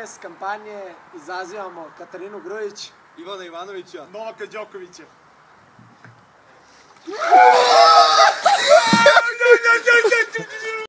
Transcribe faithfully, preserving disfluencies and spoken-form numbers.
šest kampanje izazivamo Katarinu Grujić, Ivana Ivanovića, Novaka Đokovića. Woo!